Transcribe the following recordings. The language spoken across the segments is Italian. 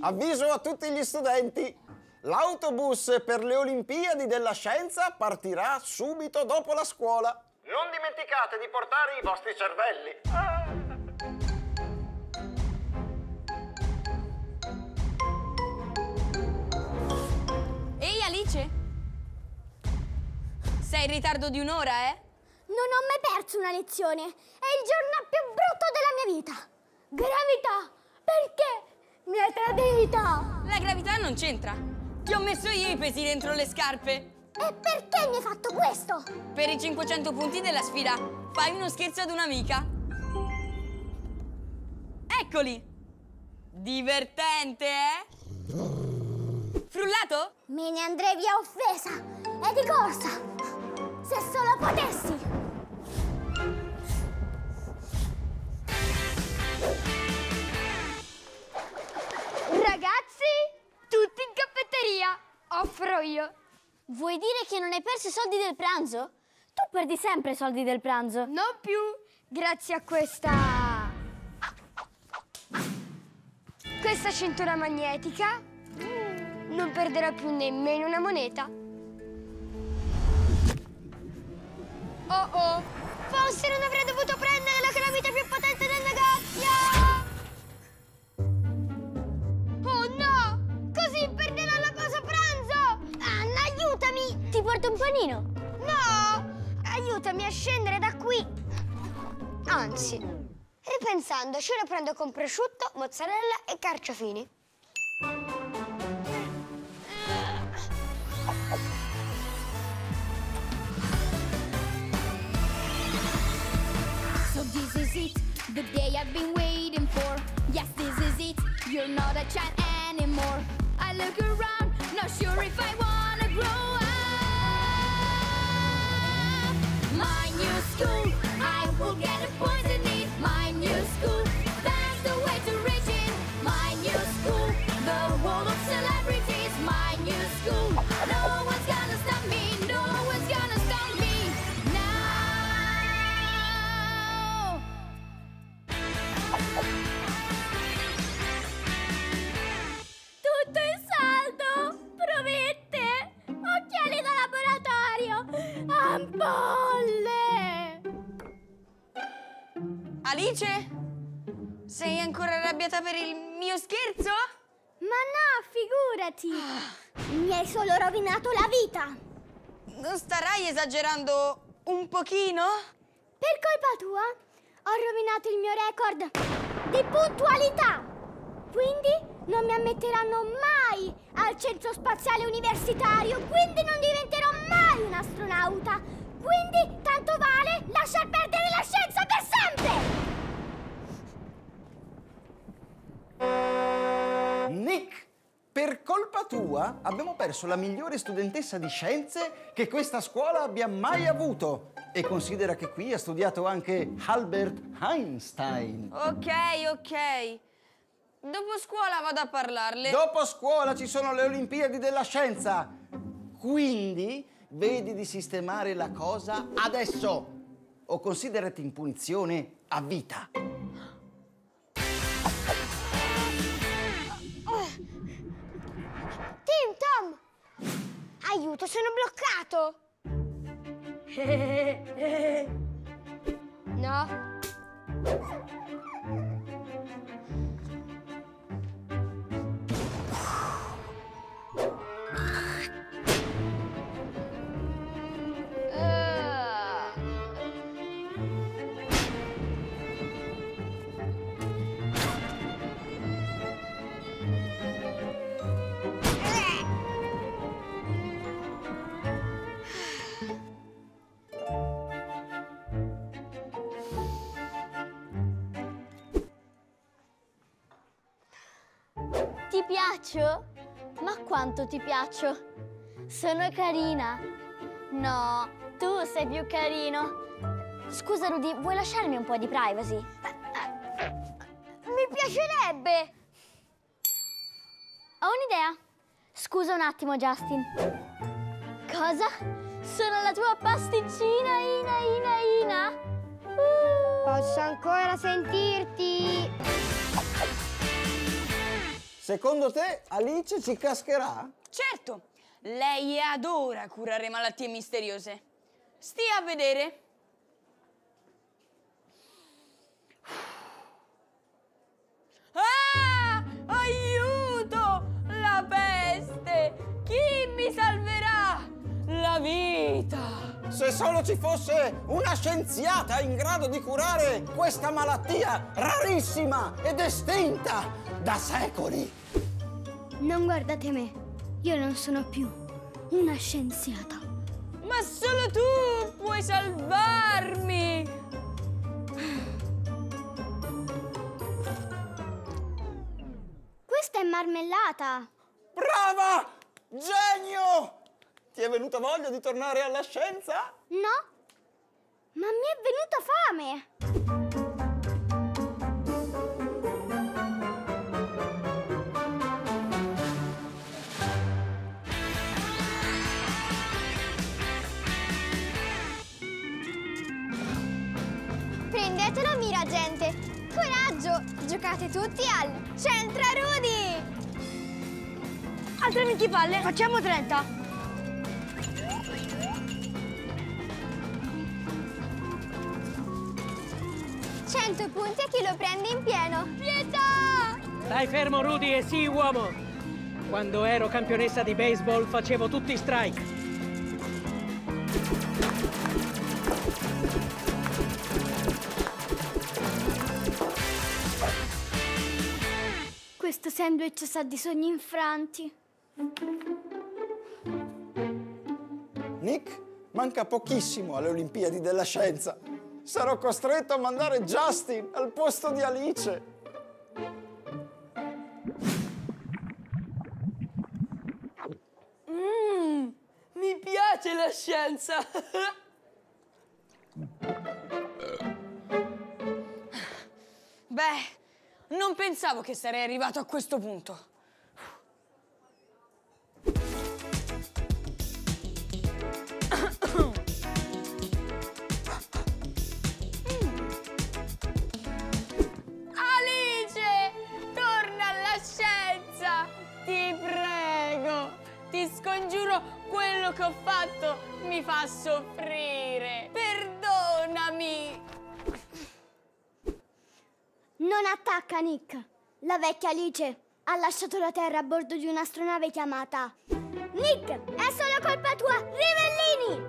Avviso a tutti gli studenti. L'autobus per le Olimpiadi della Scienza partirà subito dopo la scuola. Non dimenticate di portare i vostri cervelli. Ehi Alice? Sei in ritardo di un'ora, eh? Non ho mai perso una lezione. È il giorno più brutto della mia vita. Gravità! Perché mi hai tradita? La gravità non c'entra. Ti ho messo io i pesi dentro le scarpe. E perché mi hai fatto questo? Per i 500 punti della sfida, fai uno scherzo ad un'amica. Eccoli! Divertente, eh? Frullato? Me ne andrei via offesa e di corsa. Se solo potessi. Ragazzi, tutti in caffetteria. Offro io. Vuoi dire che non hai perso i soldi del pranzo? Tu perdi sempre i soldi del pranzo. Non più, grazie a questa cintura magnetica. Non perderò più nemmeno una moneta. Oh oh, forse non avrei dovuto prendere la calamita più potente del negozio! Oh no! Così perderò la pausa pranzo! Anna, aiutami! Ti porto un panino? No! Aiutami a scendere da qui! Anzi, ripensandoci, lo prendo con prosciutto, mozzarella e carciofini. So this is it, the day I've been waiting for. Yes, this is it, you're not a child anymore. I look around, not sure if I wanna grow up. My new school, I will get a point in it. My new school, that's the way to reach it. My new school, the world of celebrities. My new school, no one's gonna stop me, no one's gonna stop me now. Tutto in saldo! Promette! Occhiali da laboratorio! Ampolle! Alice? Sei ancora arrabbiata per il mio scherzo? Ma no, figurati! Mi hai solo rovinato la vita! Non starai esagerando un pochino? Per colpa tua ho rovinato il mio record di puntualità! Quindi non mi ammetteranno mai al centro spaziale universitario, quindi non diventerò mai un astronauta! Quindi tanto vale lasciar perdere la scienza per sempre! Nick, per colpa tua abbiamo perso la migliore studentessa di scienze che questa scuola abbia mai avuto. E considera che qui ha studiato anche Albert Einstein. Ok. Dopo scuola vado a parlarle. Dopo scuola ci sono le Olimpiadi della Scienza. Quindi vedi di sistemare la cosa adesso o considerati in punizione a vita. Tim, Tom! Aiuto, sono bloccato! No? Ti piaccio? Ma quanto ti piaccio? Sono carina. No, tu sei più carino. Scusa Rudy, vuoi lasciarmi un po' di privacy? Mi piacerebbe! Ho un'idea. Scusa un attimo, Justin. Cosa? Sono la tua pasticcina, Ina. Posso ancora sentirti? Secondo te Alice ci cascherà? Certo, lei adora curare malattie misteriose. Stia a vedere. Ah! Aiuto! La peste! Chi mi salverà? La vita! Se solo ci fosse una scienziata in grado di curare questa malattia rarissima ed estinta da secoli! Non guardate me, io non sono più una scienziata. Ma solo tu puoi salvarmi! Questa è marmellata. Brava! Genio! Ti è venuta voglia di tornare alla scienza? No, ma mi è venuta fame. Prendetelo, mira gente! Coraggio! Giocate tutti al Centra Rudy! Altre 20 palle? Facciamo 30. $100 punti a chi lo prende in pieno! Pietà! Stai fermo, Rudy, e sì, uomo! Quando ero campionessa di baseball facevo tutti strike. Questo sandwich sa di sogni infranti. Nick, manca pochissimo alle Olimpiadi della Scienza. Sarò costretto a mandare Justin al posto di Alice. Mi piace la scienza! Beh, non pensavo che sarei arrivato a questo punto. Alice, torna alla scienza! Ti prego, ti scongiuro, quello che ho fatto mi fa soffrire. Perdonami. Non attacca, Nick. La vecchia Alice ha lasciato la Terra a bordo di un'astronave chiamata... Nick, è solo colpa tua! Rivellini!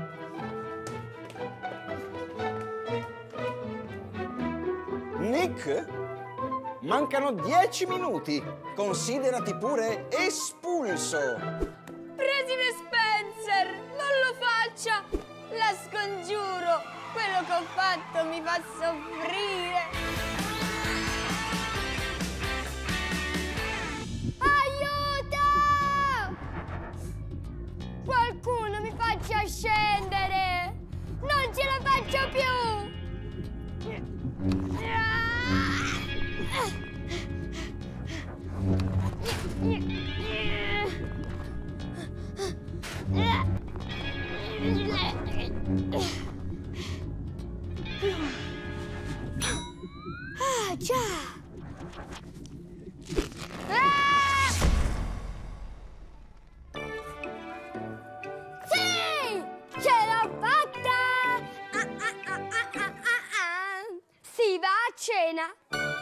Nick? Mancano 10 minuti. Considerati pure espulso. Presidente Spencer, non lo faccia! La scongiuro! Quello che ho fatto mi fa soffrire! Aiuto! Qualcuno mi faccia scendere! Non ce la faccio più! Ah, già! Sì! Ce l'ho fatta! Si va a cena!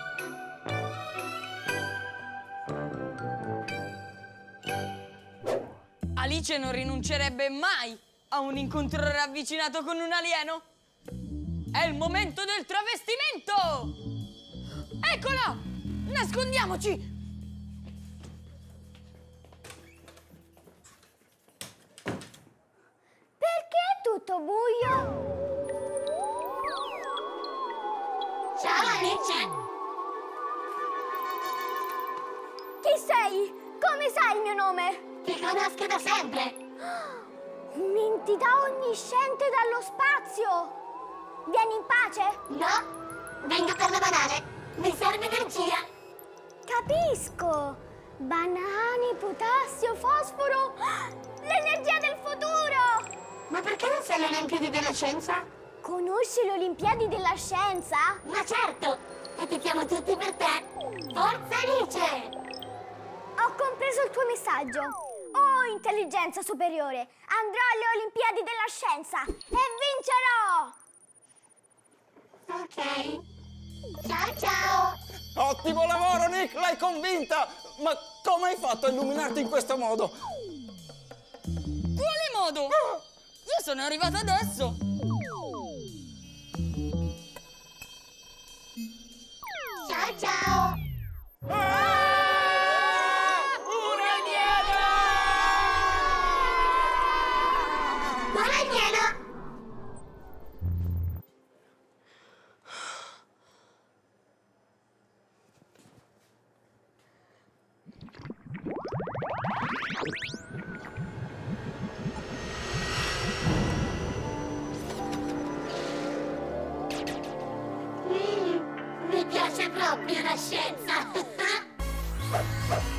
Alice non rinuncerebbe mai a un incontro ravvicinato con un alieno. È il momento del travestimento! Eccola! Nascondiamoci! Perché è tutto buio? Ciao Alice! Chi sei? Come sai il mio nome? Ti conosco da sempre! Un'entità onnisciente dallo spazio! Vieni in pace? No? Vengo per la banane! Mi serve energia! Capisco! Banane, potassio, fosforo! L'energia del futuro! Ma perché non sei alle Olimpiadi della Scienza? Conosci le Olimpiadi della Scienza? Ma certo! E ti chiamo tutti per te! Forza Alice! Ho compreso il tuo messaggio. Oh, intelligenza superiore, andrò alle Olimpiadi della Scienza e vincerò! Ok. Ciao ciao! Ottimo lavoro, Nick, l'hai convinta! Ma come hai fatto a illuminarti in questo modo? Quale modo? Io sono arrivata adesso! Ciao ciao! Un alieno! Buon alieno! Mi piace proprio la scienza!